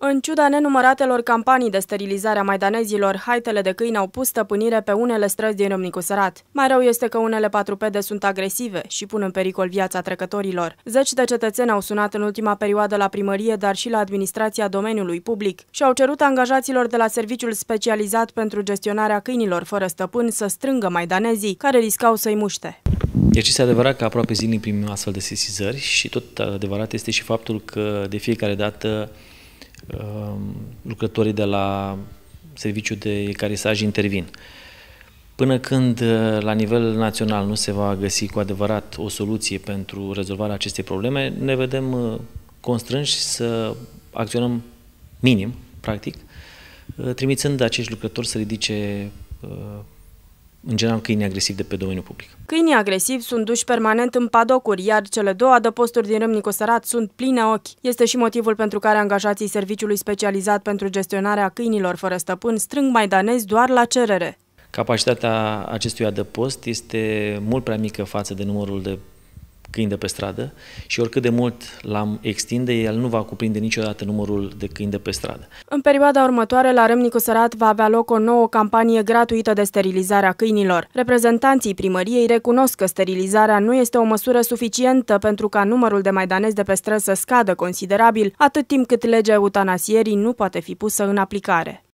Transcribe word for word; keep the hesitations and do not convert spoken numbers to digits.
În ciuda nenumăratelor campanii de sterilizare a maidanezilor, haitele de câini au pus stăpânire pe unele străzi din Râmnicu Sărat. Mai rău este că unele patrupede sunt agresive și pun în pericol viața trecătorilor. Zeci de cetățeni au sunat în ultima perioadă la primărie, dar și la administrația domeniului public și au cerut angajaților de la serviciul specializat pentru gestionarea câinilor fără stăpân să strângă maidanezii care riscau să-i muște. Deci este adevărat că aproape zilnic primim astfel de sesizări și tot adevărat este și faptul că de fiecare dată lucrătorii de la serviciul de ecarisaj intervin. Până când la nivel național nu se va găsi cu adevărat o soluție pentru rezolvarea acestei probleme, ne vedem constrânși să acționăm minim, practic, trimițând acești lucrători să ridice în general câinii agresivi de pe domeniul public. Câinii agresivi sunt duși permanent în padocuri, iar cele două adăposturi din Râmnicu Sărat sunt pline ochi. Este și motivul pentru care angajații serviciului specializat pentru gestionarea câinilor fără stăpân strâng maidanezi doar la cerere. Capacitatea acestui adăpost este mult prea mică față de numărul de câini de pe stradă și oricât de mult l-am extinde, el nu va cuprinde niciodată numărul de câini de pe stradă. În perioada următoare, la Râmnicu Sărat va avea loc o nouă campanie gratuită de sterilizare a câinilor. Reprezentanții primăriei recunosc că sterilizarea nu este o măsură suficientă pentru ca numărul de maidanezi de pe străzi să scadă considerabil, atât timp cât legea eutanasierii nu poate fi pusă în aplicare.